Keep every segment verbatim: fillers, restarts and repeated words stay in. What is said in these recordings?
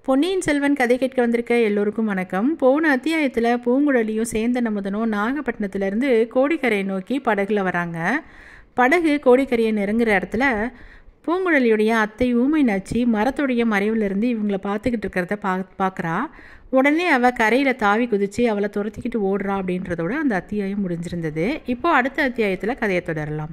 பொன்னியின் செல்வன் கதை கேட்க வந்திருக்க எல்லோருக்கும் வணக்கம். போன அத்தியாயத்தில் பூங்குழலியும் சேந்தன் அமுதனும் நாகப்பட்டினத்துலேருந்து கோடிக்கரையை நோக்கி படகுல வராங்க. படகு கோடிக்கரையை நெருங்குற இடத்துல பூங்குழலியுடைய அத்தை ஊமை நச்சு மரத்துடைய மறைவிலிருந்து இவங்களை பார்த்துக்கிட்டு இருக்கிறத பா பார்க்குறா. உடனே அவள் கரையில் தாவி குதித்து அவளை துரத்திக்கிட்டு ஓடுறா அப்படின்றதோட அந்த அத்தியாயம் முடிஞ்சிருந்தது. இப்போது அடுத்த அத்தியாயத்தில் கதையை தொடரலாம்.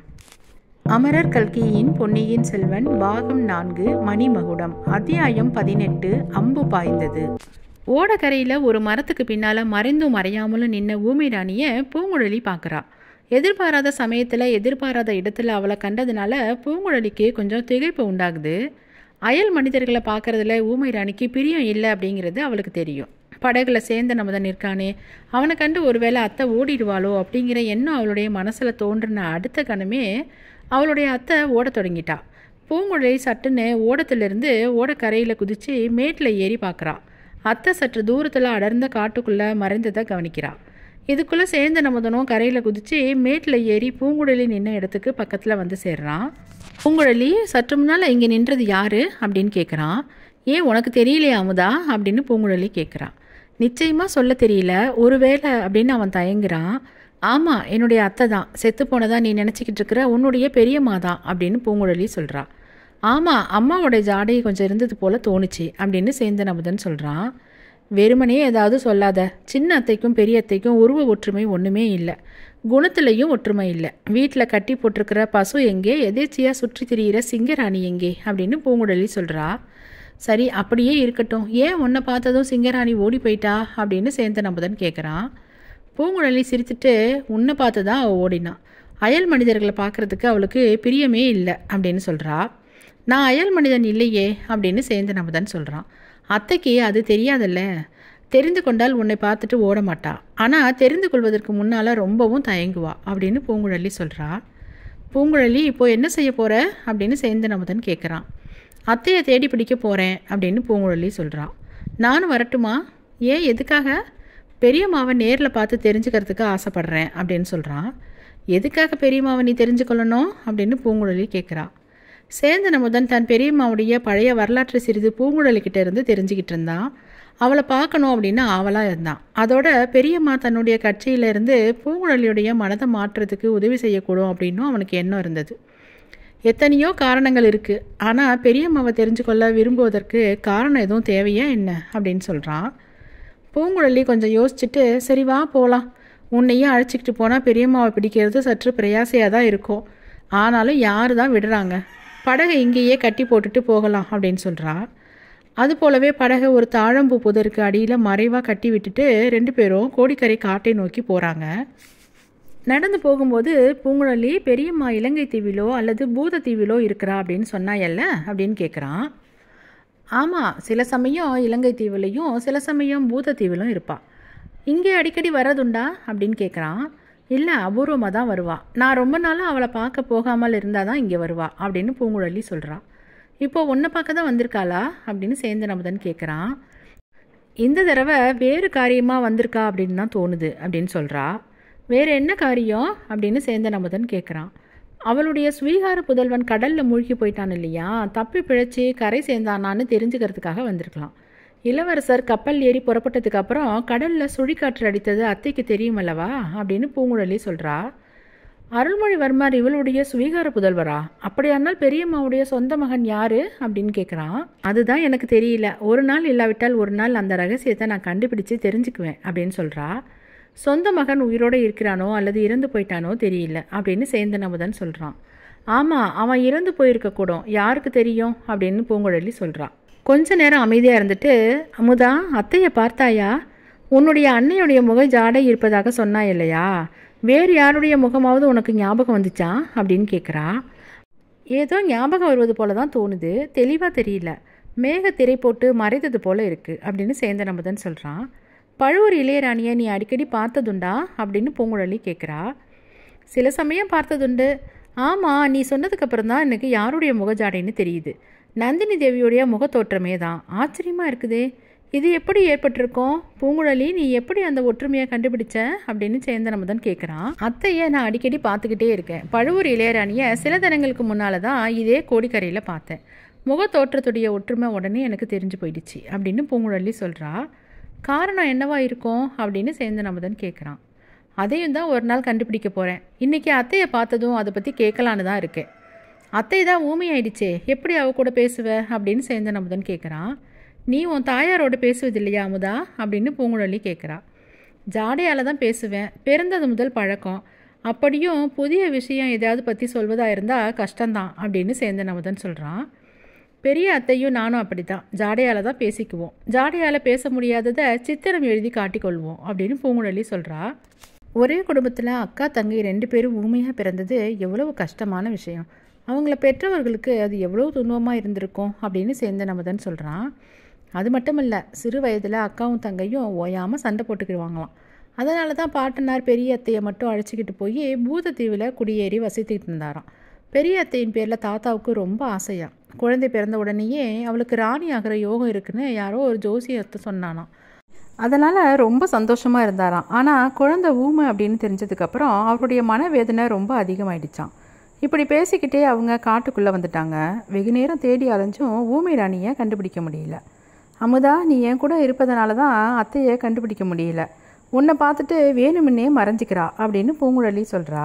அமரர் கல்கியின் பொன்னியின் செல்வன் பாகம் நான்கு மணிமகுடம் அத்தியாயம் பதினெட்டு அம்பு பாய்ந்தது. ஓடக்கரையில் ஒரு மரத்துக்கு பின்னால் மறைந்தும் மறையாமலும் நின்ன ஊமை ராணியை பூங்குழலி பார்க்குறா. எதிர்பாராத சமயத்தில் எதிர்பாராத இடத்துல அவளை கண்டதுனால பூங்குழலிக்கு கொஞ்சம் திகைப்பு உண்டாகுது. அயல் மனிதர்களை பார்க்குறதுல ஊமை ராணிக்கு பிரியம் இல்லை அப்படிங்கிறது அவளுக்கு தெரியும். படகுல சேந்தன் அமுதன் இருக்கானே, அவனை கண்டு ஒருவேளை அத்தை ஓடிடுவாளோ அப்படிங்கிற எண்ணம் அவளுடைய மனசில் தோன்றின அடுத்த கணமே அவளுடைய அத்தை ஓட தொடங்கிட்டா. பூங்குழலி சட்டுன்னு ஓடத்துலேருந்து ஓடக்கரையில் குதித்து மேட்டில் ஏறி பார்க்குறா. அத்தை சற்று தூரத்தில் அடர்ந்த காட்டுக்குள்ளே மறைந்ததை கவனிக்கிறா. இதுக்குள்ளே சேந்தன் அமுதனும் கரையில் குதித்து மேட்டில் ஏறி பூங்குழலி நின்ன இடத்துக்கு பக்கத்தில் வந்து சேர்றான். பூங்குழலி, சற்று முன்னால் இங்கே நின்றது யார் அப்படின்னு கேட்குறான். ஏன் உனக்கு தெரியலையா அமுதா அப்படின்னு பூங்குழலி கேட்குறான். நிச்சயமாக சொல்ல தெரியல, ஒருவேளை அப்படின்னு அவன் தயங்குறான். ஆமாம், என்னுடைய அத்தை தான், செத்து போனதா நீ நினச்சிக்கிட்டு இருக்கிற உன்னுடைய பெரியம்மா தான் அப்படின்னு பூங்குழலி சொல்கிறா. ஆமாம், அம்மாவோடைய ஜாடை கொஞ்சம் இருந்தது போல் தோணுச்சு அப்படின்னு சேந்தன் அமுதன் சொல்கிறான். வெறுமனே ஏதாவது சொல்லாத, சின்ன அத்தைக்கும் பெரிய அத்தைக்கும் உருவ ஒற்றுமை ஒன்றுமே இல்லை, குணத்துலேயும் ஒற்றுமை இல்லை. வீட்டில் கட்டி போட்டிருக்கிற பசு எங்கே, எதேச்சியாக சுற்றி திரிகிற சிங்கராணி எங்கே அப்படின்னு பூங்குழலி சொல்கிறா. சரி, அப்படியே இருக்கட்டும், ஏன் உன்னை பார்த்ததும் சிங்கராணி ஓடி போயிட்டா அப்படின்னு சேந்தன் அமுதன் கேட்குறான். பூங்குழலி சிரித்துட்டு, உன்னை பார்த்து தான் அவள் ஓடினான், அயல் மனிதர்களை பார்க்குறதுக்கு அவளுக்கு பிரியமே இல்லை அப்படின்னு சொல்கிறா. நான் அயல் மனிதன் இல்லையே அப்படின்னு சேந்தன் அமுதன் சொல்கிறான். அத்தைக்கு அது தெரியாதல்ல, தெரிந்து கொண்டால் உன்னை பார்த்துட்டு ஓட மாட்டா, ஆனால் தெரிந்து கொள்வதற்கு முன்னால் ரொம்பவும் தயங்குவா அப்படின்னு பூங்குழலி சொல்கிறா. பூங்குழலி, இப்போது என்ன செய்ய போகிற அப்படின்னு சேந்தன் அமுதன் கேட்குறான். அத்தையை தேடி பிடிக்க போகிறேன் அப்படின்னு பூங்குழலி சொல்கிறான். நானும் வரட்டுமா? ஏன், எதுக்காக? பெரியம்மாவை நேரில் பார்த்து தெரிஞ்சுக்கிறதுக்கு ஆசைப்பட்றேன் அப்படின்னு சொல்கிறான். எதுக்காக பெரியம்மாவை நீ தெரிஞ்சுக்கொள்ளணும் அப்படின்னு பூங்குழலி கேட்குறா. சேந்தன் அமுதன் தன் பெரியம்மாவுடைய பழைய வரலாற்று சிறிது பூங்குழலிக்கிட்ட இருந்து தெரிஞ்சுக்கிட்டு இருந்தான். அவளை பார்க்கணும் அப்படின்னு ஆவலாக இருந்தான். அதோட பெரியம்மா தன்னுடைய கட்சியிலேருந்து பூங்குழலியுடைய மனதை மாற்றுறதுக்கு உதவி செய்யக்கூடும் அப்படின்னும் அவனுக்கு எண்ணம் இருந்தது. எத்தனையோ காரணங்கள் இருக்குது, ஆனால் பெரியம்மாவை தெரிஞ்சுக்கொள்ள விரும்புவதற்கு காரணம் எதுவும் தேவையா என்ன அப்படின்னு சொல்கிறான். பூங்குழலி கொஞ்சம் யோசிச்சுட்டு, சரி வா போகலாம், உன்னையும் அழைச்சிக்கிட்டு போனால் பெரியம்மாவை பிடிக்கிறது சற்று பிரயாசையாக தான் இருக்கும், ஆனாலும் யார் தான் விடுறாங்க, படகை இங்கேயே கட்டி போட்டுட்டு போகலாம் அப்படின்னு சொல்கிறா. அது போலவே படகை ஒரு தாழம்பூ புதருக்கு அடியில் மறைவாக கட்டி விட்டுட்டு ரெண்டு பேரும் கோடிக்கரை காட்டை நோக்கி போகிறாங்க. நடந்து போகும்போது பூங்குழலி, பெரியம்மா இலங்கை தீவிலோ அல்லது பூத தீவிலோ இருக்கிறா அப்படின்னு சொன்னாயல்ல அப்படின்னு கேட்குறான். ஆமாம், சில சமயம் இலங்கை தீவிலையும் சில சமயம் பூத தீவிலும் இருப்பாள். இங்கே அடிக்கடி வரதுண்டா அப்படின்னு கேட்குறான். இல்லை, அபூர்வமாக தான் வருவா, நான் ரொம்ப நாளாக அவளை பார்க்க போகாமல் இருந்தால் தான் இங்கே வருவா அப்படின்னு பூங்குழலி சொல்கிறான். இப்போது ஒன்றை பார்க்க தான் வந்திருக்காளா அப்படின்னு சேந்தன் அமுதன் கேட்குறான். இந்த தடவை வேறு காரியமாக வந்திருக்கா அப்படின்னு தான் தோணுது அப்படின்னு சொல்கிறா. வேறு என்ன காரியம் அப்படின்னு சேந்தன் அமுதன் கேட்குறான். அவளுடைய ஸ்வீகார புதல்வன் கடலில் மூழ்கி போயிட்டான் இல்லையா, தப்பி பிழைச்சி கரை சேர்ந்தானான்னு தெரிஞ்சுக்கிறதுக்காக வந்திருக்கலாம். இளவரசர் கப்பல் ஏறி புறப்பட்டதுக்கு அப்புறம் கடலில் சுழிக்காற்று அடித்தது அத்தைக்கு தெரியும் அல்லவா அப்படின்னு பூங்குழலி சொல்கிறா. அருள்மொழிவர்மர் இவளுடைய ஸ்வீகார புதல்வரா? அப்படியானால் பெரியம்மாவுடைய சொந்த மகன் யார் அப்படின்னு கேட்குறான். அதுதான் எனக்கு தெரியல, ஒரு நாள் இல்லாவிட்டால் ஒரு நாள் அந்த ரகசியத்தை நான் கண்டுபிடிச்சு தெரிஞ்சுக்குவேன் அப்படின்னு சொல்கிறா. சொந்த மகன் உயிரோடு இருக்கிறானோ அல்லது இறந்து போயிட்டானோ தெரியல அப்படின்னு சேந்தன் அமுதன் சொல்கிறான். ஆமாம், அவன் இறந்து போயிருக்கக்கூடும், யாருக்கு தெரியும் அப்படின்னு பூங்குழலி சொல்கிறான். கொஞ்ச நேரம் அமைதியாக இருந்துட்டு, அமுதா, அத்தையை பார்த்தாயா? உன்னுடைய அன்னையுடைய முக ஜாடை இருப்பதாக சொன்னா இல்லையா, வேறு யாருடைய முகமாவது உனக்கு ஞாபகம் வந்துச்சா அப்படின்னு கேட்குறா. ஏதோ ஞாபகம் வருவது போல தான் தோணுது, தெளிவாக தெரியல, மேக திரை போட்டு மறைத்தது போல இருக்குது அப்படின்னு சேந்தன் அமுதன் சொல்கிறான். பழுவூர் இளையராணியை நீ அடிக்கடி பார்த்ததுண்டா அப்படின்னு பூங்குழலி கேட்குறா. சில சமயம் பார்த்ததுண்டு. ஆமாம், நீ சொன்னதுக்கப்புறம் தான் எனக்கு யாருடைய முகஜாடைன்னு தெரியுது, நந்தினி தேவியுடைய முகத்தோற்றமே தான். ஆச்சரியமாக இருக்குதே, இது எப்படி ஏற்பட்டிருக்கோம்? பூங்குழலி, நீ எப்படி அந்த ஒற்றுமையை கண்டுபிடிச்ச அப்படின்னு சேந்தன் அமுதன் கேட்குறான். அத்தையை நான் அடிக்கடி பார்த்துக்கிட்டே இருக்கேன். பழுவூர் இளையராணியை சில தினங்களுக்கு முன்னால் தான் இதே கோடிக்கரையில் பார்த்தேன். முகத்தோற்றத்துடைய ஒற்றுமை உடனே எனக்கு தெரிஞ்சு போயிடுச்சு அப்படின்னு பூங்குழலி சொல்கிறா. காரணம் என்னவா இருக்கும் அப்படின்னு சேந்தன் அமுதன் கேட்குறான். அதையும் தான் ஒரு நாள் கண்டுபிடிக்க போகிறேன். இன்றைக்கி அத்தையை பார்த்ததும் அதை பற்றி கேட்கலான்னு தான் இருக்கேன். அத்தை தான் ஊமையாயிடுச்சே, எப்படி அவ கூட பேசுவ அப்படின்னு சேந்தன் அமுதன் கேட்குறான். நீ உன் தாயாரோட பேசுவது இல்லையா அமுதா அப்படின்னு பூங்குழலி கேட்குறா. ஜாடையால் தான் பேசுவேன், பிறந்தது முதல் பழக்கம். அப்படியும் புதிய விஷயம் எதாவது பற்றி சொல்வதாக இருந்தால் கஷ்டம்தான் அப்படின்னு சேந்தன் அமுதன் சொல்கிறான். பெரிய அத்தையும் நானும் அப்படி தான், ஜாடையால் தான் பேசிக்குவோம். ஜாடையால் பேச முடியாததை சித்திரம் எழுதி காட்டிக்கொள்வோம் அப்படின்னு பூங்குழலி சொல்கிறா. ஒரே குடும்பத்தில் அக்கா தங்கை ரெண்டு பேரும் ஊமையாக பிறந்தது எவ்வளவு கஷ்டமான விஷயம். அவங்கள பெற்றவர்களுக்கு அது எவ்வளோ துன்பமாக இருந்திருக்கும் அப்படின்னு சேந்தன் அமுதன் சொல்கிறான். அது மட்டும் இல்லை, சிறு வயதில் அக்காவும் தங்கையும் ஓயாமல் சண்டை போட்டுக்கிடுவாங்களாம். அதனால தான் பாட்டனார் பெரிய அத்தையை மட்டும் அழைச்சிக்கிட்டு போய் பூதத்தீவில் குடியேறி வசித்துக்கிட்டு இருந்தாராம். பெரிய அத்தையின் பேரில் தாத்தாவுக்கு ரொம்ப ஆசையாக. குழந்தை பிறந்த உடனேயே அவளுக்கு ராணி ஆகிற யோகம் இருக்குன்னு யாரோ ஒரு ஜோசியத்தை சொன்னானாம். அதனால் ரொம்ப சந்தோஷமாக இருந்தாராம். ஆனால் குழந்தை ஊமை அப்படின்னு தெரிஞ்சதுக்கப்புறம் அவருடைய மனவேதனை ரொம்ப அதிகமாகிடுச்சான். இப்படி பேசிக்கிட்டே அவங்க காட்டுக்குள்ளே வந்துட்டாங்க. வெகு நேரம் தேடி அலைஞ்சும் ஊமை ராணியை கண்டுபிடிக்க முடியல. அமுதா, நீ என் கூட இருப்பதனால தான் அத்தையை கண்டுபிடிக்க முடியல. உன்னை பார்த்துட்டு வேணுமுன்னே மறைஞ்சிக்கிறா அப்படின்னு பூங்குழலி சொல்கிறா.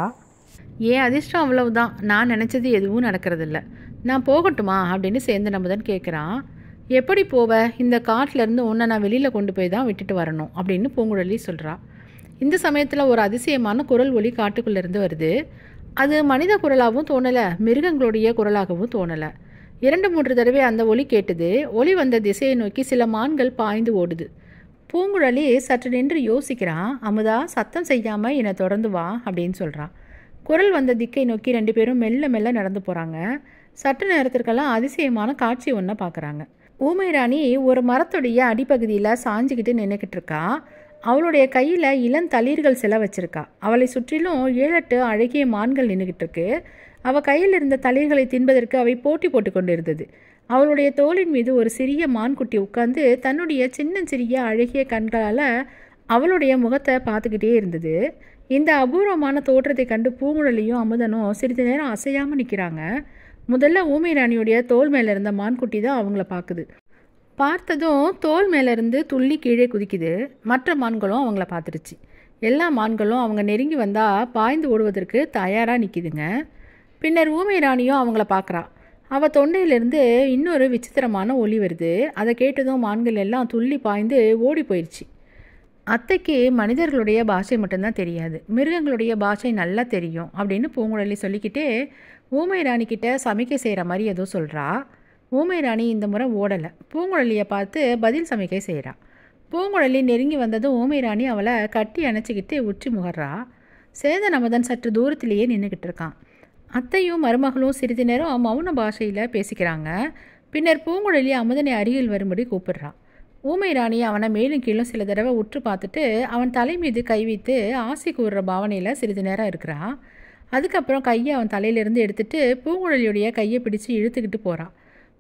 ஏன் அதிர்ஷ்டம் அவ்வளவுதான், நான் நினச்சது எதுவும் நடக்கிறதில்ல. நான் போகட்டுமா அப்படின்னு சேந்தன் அமுதன் கேட்குறான். எப்படி போவ? இந்த காட்டிலேருந்து உன்னை நான் வெளியில் கொண்டு போய் தான் விட்டுட்டு வரணும் அப்படின்னு பூங்குழலி சொல்கிறா. இந்த சமயத்தில் ஒரு அதிசயமான குரல் ஒலி காட்டுக்குள்ளேருந்து வருது. அது மனித குரலாகவும் தோணலை, மிருகங்களுடைய குரலாகவும் தோணலை. இரண்டு மூன்று தடவை அந்த ஒலி கேட்டது. ஒலி வந்த திசையை நோக்கி சில மான்கள் பாய்ந்து ஓடுது. பூங்குழலி சற்று நின்று யோசிக்கிறான். அமுதா, சத்தம் செய்யாமல் என்னை தொடர்ந்து வா அப்படின்னு சொல்கிறான். குரல் வந்த திக்கை நோக்கி ரெண்டு பேரும் மெல்ல மெல்ல நடந்து போகிறாங்க. சற்று நேரத்திற்கெல்லாம் அதிசயமான காட்சி ஒன்றை பார்க்குறாங்க. ஊமை ராணி ஒரு மரத்துடைய அடிப்பகுதியில் சாஞ்சிக்கிட்டு நின்றுக்கிட்டு இருக்கா. அவளுடைய கையில் இளந்தளிர்கள் சில வச்சிருக்கா. அவளை சுற்றிலும் ஏழெட்டு அழகிய மான்கள் நின்றுக்கிட்டு இருக்கு. அவள் கையில் இருந்த தளிர்களை தின்பதற்கு அவை போட்டி போட்டு கொண்டு இருந்தது. அவளுடைய தோளின் மீது ஒரு சிறிய மான்குட்டி உட்கார்ந்து தன்னுடைய சின்ன சிறிய அழகிய கண்களால் அவளுடைய முகத்தை பார்த்துக்கிட்டே இருந்தது. இந்த அபூர்வமான தோற்றத்தை கண்டு பூங்குழலியும் அமுதனும் சிறிது நேரம் அசையாமல் நிற்கிறாங்க. முதல்ல ஊமை ராணியுடைய தோல் மேலே இருந்த மான்குட்டி தான் அவங்கள பார்க்குது. பார்த்ததும் தோல் மேலேருந்து துள்ளி கீழே குதிக்குது. மற்ற மான்களும் அவங்கள பார்த்துருச்சு. எல்லா மான்களும் அவங்க நெருங்கி வந்தால் பாய்ந்து ஓடுவதற்கு தயாராக நிற்கிதுங்க. பின்னர் ஊமை ராணியும் அவங்கள பார்க்குறா. அவள் தொண்டையிலேருந்து இன்னொரு விசித்திரமான ஒலி வருது. அதை கேட்டதும் மான்கள் எல்லாம் துள்ளி பாய்ந்து ஓடி போயிடுச்சு. அத்தைக்கு மனிதர்களுடைய பாஷை மட்டும்தான் தெரியாது, மிருகங்களுடைய பாஷை நல்லா தெரியும் அப்படின்னு பூங்குழலி சொல்லிக்கிட்டே ஊமை ராணிக்கிட்ட சமைக்க செய்கிற மாதிரி ஏதோ சொல்கிறா. ஊமை ராணி இந்த முறை ஓடலை, பூங்குழலியை பார்த்து பதில் சமைக்க செய்கிறா. பூங்குழலி நெருங்கி வந்ததும் ஊமை ராணி அவளை கட்டி அணைச்சிக்கிட்டு உச்சி முகர்றா. சேந்தன் அமுதன் சற்று தூரத்திலேயே நின்றுக்கிட்டு இருக்கான். அத்தையும் மருமகளும் சிறிது நேரம் மௌன பாஷையில் பேசிக்கிறாங்க. பின்னர் பூங்குழலி அமுதனை அருகில் வரும்படி கூப்பிடுறா. ஊமை ராணி அவனை மேலும் கீழும் சில தடவை உற்று பார்த்துட்டு அவன் தலை மீது கை வைத்து ஆசி கூறுற பாவனையில் சிறிது நேரம் இருக்கிறா. அதுக்கப்புறம் கையை அவன் தலையிலேருந்து எடுத்துட்டு பூங்குழலியுடைய கையை பிடிச்சி இழுத்துக்கிட்டு போகிறான்.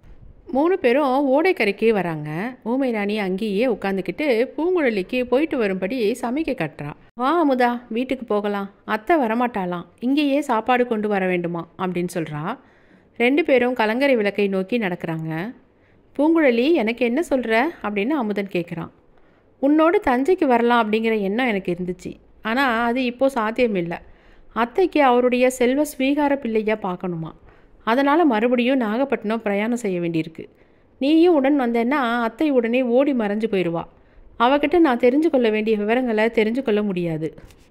மூணு பேரும் ஓடைக்கரைக்கே வராங்க. ஊமை ராணி அங்கேயே உட்காந்துக்கிட்டு பூங்குழலிக்கு போயிட்டு வரும்படி சமைக்க கட்டுறா. வா அமுதா, வீட்டுக்கு போகலாம், அத்தை வரமாட்டாலாம், இங்கேயே சாப்பாடு கொண்டு வர வேண்டுமா அப்படின்னு சொல்கிறா. ரெண்டு பேரும் கலங்கரை விளக்கை நோக்கி நடக்கிறாங்க. பூங்குழலி, எனக்கு என்ன சொல்கிற அப்படின்னு அமுதன் கேட்குறான். உன்னோடு தஞ்சைக்கு வரலாம் அப்படிங்கிற எண்ணம் எனக்கு இருந்துச்சு, ஆனால் அது இப்போது சாத்தியமில்லை. அத்தைக்கு அவருடைய செல்வ ஸ்வீகார பிள்ளையாக பார்க்கணுமா, அதனால் மறுபடியும் நாகப்பட்டினம் பிரயாணம் செய்ய வேண்டியிருக்கு. நீயும் உடன் வந்தேன்னா அத்தை உடனே ஓடி மறைஞ்சு போயிடுவா. அவகிட்ட நான் தெரிஞ்சு கொள்ள வேண்டிய விவரங்களை தெரிஞ்சு கொள்ள முடியாது.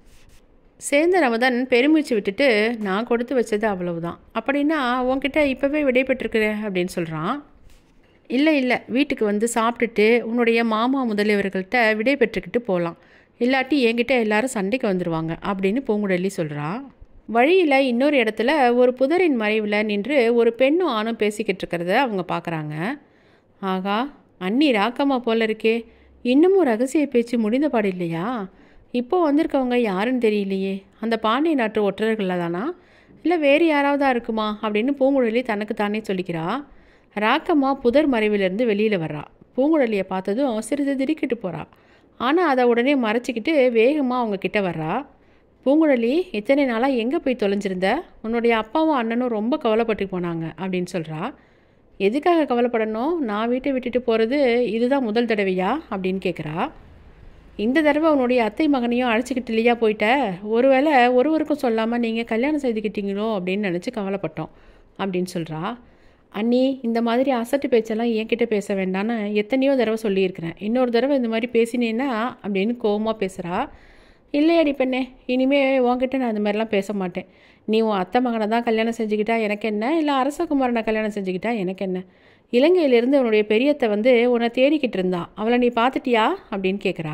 சேந்தன் அமுதன் பெருமூச்சு விட்டுட்டு, நான் கொடுத்து வச்சது அவ்வளவுதான், அப்படின்னா உன்கிட்ட இப்போவே விடை பெற்றிருக்கிறேன் அப்படின்னு சொல்கிறான். இல்லை இல்லை, வீட்டுக்கு வந்து சாப்பிட்டுட்டு உன்னுடைய மாமா முதலியவர்கள்ட்ட விடை பெற்றுக்கிட்டு போகலாம், இல்லாட்டி என்கிட்ட எல்லாரும் சண்டைக்கு வந்துடுவாங்க அப்படின்னு பூங்குழலி சொல்கிறா. வழியில் இன்னொரு இடத்துல ஒரு புதரின் மறைவில் நின்று ஒரு பெண்ணும் ஆணும் பேசிக்கிட்டு இருக்கிறத அவங்க பார்க்குறாங்க. ஆகா, அண்ணி ராக்கம்மா போல இருக்கே, இன்னமும் ரகசிய பேச்சு முடிந்த பாடு இல்லையா? இப்போது வந்திருக்கவங்க யாருன்னு தெரியலையே, அந்த பாண்டிய நாட்டு ஒற்றர்கள் தானா, இல்லை வேறு யாராவதா இருக்குமா அப்படின்னு பூங்குழலி தனக்கு தானே சொல்லிக்கிறா. ராக்கம்மா புதர் மறைவிலிருந்து வெளியில் வர்றா. பூங்குழலியை பார்த்ததும் சிறிது திடுக்கிட்டு போகிறா. ஆனால் அதை உடனே மறைச்சிக்கிட்டு வேகமாக அவங்க கிட்ட வர்றா. பூங்குழலி, இத்தனை நாளாக எங்கே போய் தொலைஞ்சிருந்த? உன்னுடைய அப்பாவும் அண்ணனும் ரொம்ப கவலைப்பட்டு போனாங்க அப்படின்னு சொல்கிறா. எதுக்காக கவலைப்படணும்? நான் வீட்டை விட்டுட்டு போகிறது இதுதான் முதல் தடவையா அப்படின்னு கேட்குறா. இந்த தடவை உன்னுடைய அத்தை மகனையும் அழைச்சிக்கிட்டு இல்லையா போயிட்ட? ஒருவேளை ஒருவருக்கும் சொல்லாமல் நீங்கள் கல்யாணம் செய்துக்கிட்டீங்களோ அப்படின்னு நினச்சி கவலைப்பட்டோம் அப்படின்னு சொல்கிறா. அண்ணி, இந்த மாதிரி அசட்டு பேச்செல்லாம் என்கிட்ட பேச வேண்டான்னு எத்தனையோ தடவை சொல்லியிருக்கிறேன். இன்னொரு தடவை இந்த மாதிரி பேசினேன்னா அப்படின்னு கோவமாக பேசுகிறா. இல்லையடி பெண்ணே, இனிமேல் உன்கிட்ட நான் இந்த மாதிரிலாம் பேச மாட்டேன். நீ உன் அத்தை மகனை தான் கல்யாணம் செஞ்சுக்கிட்டா எனக்கு என்ன, இல்லை அரசகுமாரனை கல்யாணம் செஞ்சுக்கிட்டா எனக்கு என்ன? இலங்கையிலேருந்து உன்னுடைய பெரியத்தை வந்து உன்னை தேடிக்கிட்டு இருந்தா, அவளை நீ பார்த்துட்டியா அப்படின்னு கேட்குறா.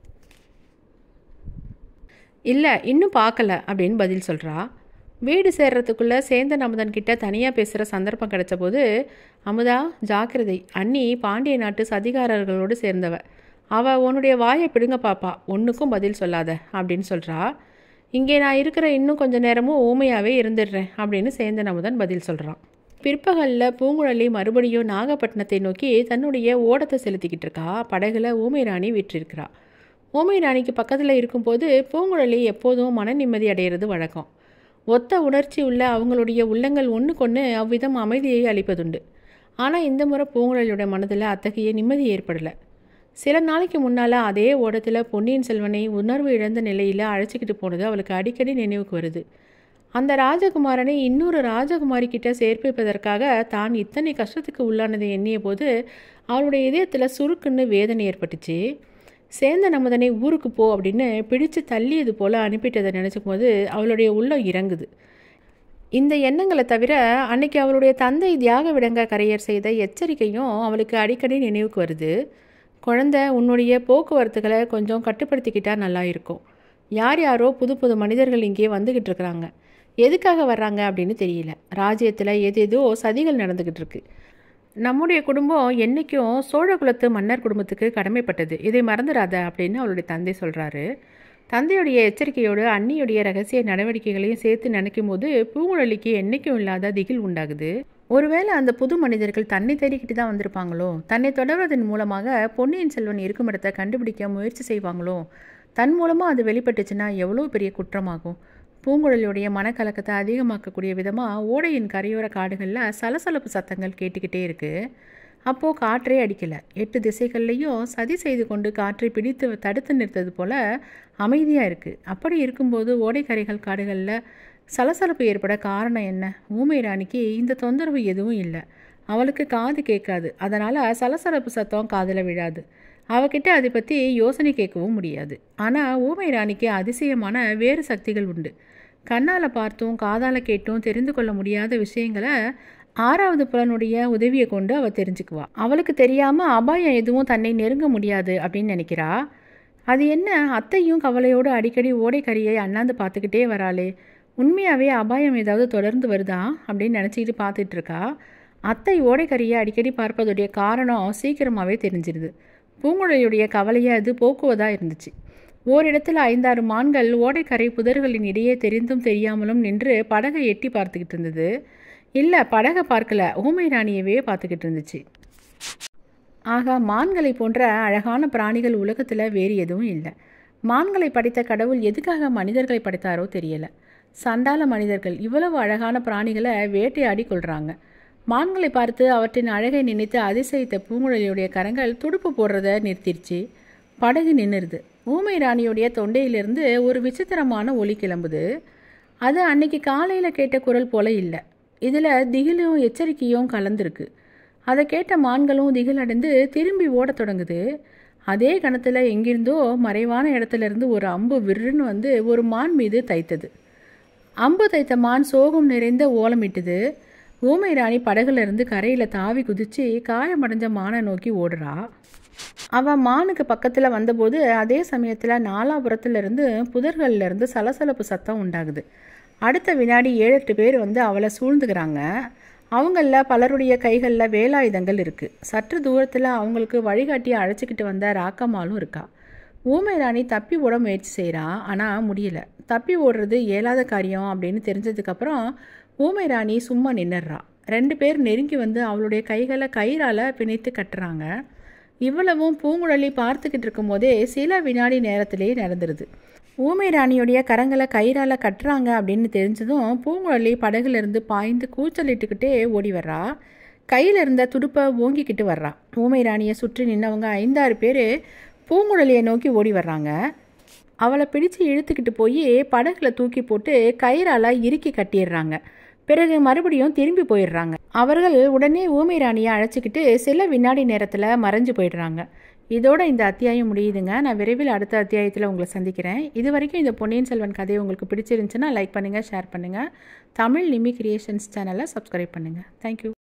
இல்லை, இன்னும் பார்க்கல அப்படின்னு பதில் சொல்கிறா. வீடு சேர்றதுக்குள்ளே சேந்தன் அமுதன்கிட்ட தனியாக பேசுகிற சந்தர்ப்பம் கிடைச்ச போது, அமுதா ஜாக்கிரதை, அண்ணி பாண்டிய நாட்டு சதிகாரர்களோடு சேர்ந்தவ, அவள் உன்னுடைய வாயை பிடுங்க பாப்பா, ஒன்றுக்கும் பதில் சொல்லாத அப்படின்னு சொல்கிறா. இங்கே நான் இருக்கிற இன்னும் கொஞ்சம் நேரமும் ஊமையாகவே இருந்துடுறேன் அப்படின்னு சேந்தன் அமுதன் பதில் சொல்கிறான். பிற்பகலில் பூங்குழலி மறுபடியும் நாகப்பட்டினத்தை நோக்கி தன்னுடைய ஓடத்தை செலுத்திக்கிட்டு இருக்கா. படகுல ஊமை ராணி விற்றிருக்கிறா. ஊமை ராணிக்கு பக்கத்தில் இருக்கும்போது பூங்குழலி எப்போதும் மன நிம்மதி அடைகிறது வழக்கம். ஒத்த உணர்ச்சி உள்ள அவங்களுடைய உள்ளங்கள் ஒன்றுக்கொன்று அவ்விதம் அமைதியை அளிப்பதுண்டு. ஆனால் இந்த முறை பூங்குழலியோட மனதில் அத்தகைய நிம்மதி ஏற்படலை. சில நாளைக்கு முன்னால் அதே ஓடத்தில் பொன்னியின் செல்வனை உணர்வு இழந்த நிலையில் அழைச்சிக்கிட்டு போனது அவளுக்கு அடிக்கடி நினைவுக்கு வருது. அந்த ராஜகுமாரனை இன்னொரு ராஜகுமாரி கிட்ட சேர்ப்பிப்பதற்காக தான் இத்தனை கஷ்டத்துக்கு உள்ளானதை எண்ணிய போது அவளுடைய இதயத்தில் சுருக்குன்னு வேதனை ஏற்பட்டுச்சு. சேந்தன் அமுதனை ஊருக்கு போ அப்படின்னு பிடிச்சு தள்ளியது போல் அனுப்பிட்டதை நினச்சும் போது அவளுடைய உள்ளம் இறங்குது. இந்த எண்ணங்களை தவிர அன்னைக்கு அவளுடைய தந்தை தியாக விடங்க கரையர் செய்த எச்சரிக்கையும் அவளுக்கு அடிக்கடி நினைவுக்கு வருது. குழந்தை, உன்னுடைய போக்குவரத்துகளை கொஞ்சம் கட்டுப்படுத்திக்கிட்டால் நல்லா இருக்கும். யார் யாரோ புது புது மனிதர்கள் இங்கே வந்துக்கிட்டு இருக்கிறாங்க. எதுக்காக வர்றாங்க அப்படின்னு தெரியல. ராஜ்யத்தில் ஏதேதோ சதிகள் நடந்துக்கிட்டு இருக்கு. நம்முடைய குடும்பம் என்றைக்கும் சோழ குலத்து மன்னர் குடும்பத்துக்கு கடமைப்பட்டது, இதை மறந்துடாத அப்படின்னு அவளுடைய தந்தை சொல்கிறாரு. தந்தையுடைய எச்சரிக்கையோடு அண்ணியுடைய ரகசிய நடவடிக்கைகளையும் சேர்த்து நினைக்கும் போது பூங்குழலிக்கு என்றைக்கும் இல்லாத திகில் உண்டாகுது. ஒருவேளை அந்த புது மனிதர்கள் தன்னை தேடிக்கிட்டு தான் வந்திருப்பாங்களோ, தன்னை தொடர்வதன் மூலமாக பொன்னியின் செல்வன் இருக்கும் இடத்தை கண்டுபிடிக்க முயற்சி செய்வாங்களோ, தன் மூலமாக அது வெளிப்பட்டுச்சுன்னா எவ்வளோ பெரிய குற்றமாகும். பூங்குழலியுடைய மனக்கலக்கத்தை அதிகமாக்கக்கூடிய விதமாக ஓடையின் கரையோர காடுகளில் சலசலப்பு சத்தங்கள் கேட்டுக்கிட்டே இருக்குது. அப்போது காற்றே அடிக்கலை. எட்டு திசைகள்லேயும் சதி செய்து கொண்டு காற்றை பிடித்து தடுத்து நிறுத்தது போல் அமைதியாக இருக்குது. அப்படி இருக்கும்போது ஓடைக்கரைகள் காடுகளில் சலசலப்பு ஏற்பட காரணம் என்ன? ஊமை ராணிக்கு இந்த தொந்தரவு எதுவும் இல்லை. அவளுக்கு காது கேட்காது. அதனால் சலசலப்பு சத்தம் காதில் விழாது. அவகிட்ட அதை பற்றி யோசனை கேட்கவும் முடியாது. ஆனால் ஊமை ராணிக்கு அதிசயமான வேறு சக்திகள் உண்டு. கண்ணால் பார்த்தும் காதால் கேட்டும் தெரிந்து கொள்ள முடியாத விஷயங்களை ஆறாவது புலனுடைய உதவியை கொண்டு அவள் தெரிஞ்சுக்குவா. அவளுக்கு தெரியாமல் அபாயம் எதுவும் தன்னை நெருங்க முடியாது அப்படின்னு நினைக்கிறா. அது என்ன, அத்தையும் கவலையோடு அடிக்கடி ஓடைக்கரியை அண்ணாந்து பார்த்துக்கிட்டே வராளே, உண்மையாகவே அபாயம் ஏதாவது தொடர்ந்து வருதா அப்படின்னு நினச்சிக்கிட்டு பார்த்துட்டு இருக்கா. அத்தை ஓடைக்கரியை அடிக்கடி பார்ப்பதுடைய காரணம் சீக்கிரமாகவே தெரிஞ்சிருது. பூங்குழலியுடைய கவலையை அது போக்குவதாக இருந்துச்சு. ஓரிடத்தில் ஐந்தாறு மான்கள் ஓடைக்கரை புதர்களின் இடையே தெரிந்தும் தெரியாமலும் நின்று படகை எட்டி பார்த்துக்கிட்டு இருந்தது. இல்லை, படகை பார்க்கல, ஊமை ராணியவே பார்த்துக்கிட்டு இருந்துச்சு. ஆகா, மான்களை போன்ற அழகான பிராணிகள் உலகத்தில் வேறு எதுவும் இல்லை. மான்களை படைத்த கடவுள் எதுக்காக மனிதர்களை படைத்தாரோ தெரியலை. சண்டால மனிதர்கள் இவ்வளவு அழகான பிராணிகளை வேட்டையாடி கொள்கிறாங்க. மான்களை பார்த்து அவற்றின் அழகை நினைத்து அதிசயித்த பூங்குழலியுடைய கரங்கள் துடுப்பு போடுறத நிறுத்திடுச்சு. படகு நின்றுது. ஊமை ராணியுடைய தொண்டையிலிருந்து ஒரு விசித்திரமான ஒலி கிளம்புது. அது அன்னைக்கு காலையில் கேட்ட குரல் போல இல்லை. இதில் திகிலும் எச்சரிக்கையும் கலந்துருக்கு. அதை கேட்ட மான்களும் திகிலடைந்து திரும்பி ஓட தொடங்குது. அதே கணத்தில் எங்கிருந்தோ மறைவான இடத்துலேருந்து ஒரு அம்பு விருன்னு வந்து ஒரு மான் மீது தைத்தது. அம்பு தைத்த மான் சோகம் நிறைந்த ஓலமிட்டுது. ஊமை ராணி படகுலேருந்து கரையில் தாவி குதித்து காயமடைஞ்ச மானை நோக்கி ஓடுறா. அவன் மானுக்கு பக்கத்தில் வந்தபோது அதே சமயத்தில் நாலாபுரத்துலேருந்து புதர்கள்லேருந்து சலசலப்பு சத்தம் உண்டாகுது. அடுத்த வினாடி ஏழு எட்டு பேர் வந்து அவளை சூழ்ந்துக்கிறாங்க. அவங்களில் பலருடைய கைகளில் வேலாயுதங்கள் இருக்குது. சற்று தூரத்தில் அவங்களுக்கு வழிகாட்டி அழைச்சிக்கிட்டு வந்த ராக்கம்மாலும் இருக்கா. ஊமை ராணி தப்பி ஓட முயற்சி செய்கிறா. ஆனால் முடியல. தப்பி ஓடுறது இயலாத காரியம் அப்படின்னு தெரிஞ்சதுக்கப்புறம் ஊமை ராணி சும்மா நின்னுடுறா. ரெண்டு பேர் நெருங்கி வந்து அவளுடைய கைகளை கயிறால் பிணைத்து கட்டுறாங்க. இவ்வளவும் பூங்குழலி பார்த்துக்கிட்டு இருக்கும் போதே சில வினாடி நேரத்திலேயே நடந்துருது. ஊமை ராணியுடைய கரங்களை கயிறால் கட்டுறாங்க அப்படின்னு தெரிஞ்சதும் பூங்குழலி படகுலேருந்து பாய்ந்து கூச்சலிட்டுக்கிட்டே ஓடி வர்றா. கையில் இருந்த துடுப்பை ஓங்கிக்கிட்டு வர்றான். ஊமை ராணியை சுற்றி நின்னவங்க ஐந்தாறு பேர் பூங்குழலியை நோக்கி ஓடி வர்றாங்க. அவளை பிடிச்சு இழுத்துக்கிட்டு போய் படகுல தூக்கி போட்டு கயிறால் இறுக்கி கட்டிடுறாங்க. பிறகு மறுபடியும் திரும்பி போயிடுறாங்க. அவர்கள் உடனே ஊமை ராணியை அழைச்சிக்கிட்டு சில வினாடி நேரத்தில் மறைஞ்சு போயிடுறாங்க. இதோட இந்த அத்தியாயம் முடியுதுங்க. நான் விரைவில் அடுத்த அத்தியாயத்தில் உங்களை சந்திக்கிறேன். இது வரைக்கும் இந்த பொன்னியின் செல்வன் கதையை உங்களுக்கு பிடிச்சிருந்துச்சுன்னா லைக் பண்ணுங்கள், ஷேர் பண்ணுங்கள். தமிழ் நிமி கிரியேஷன்ஸ் சேனலை சப்ஸ்கிரைப் பண்ணுங்கள். தேங்க்யூ.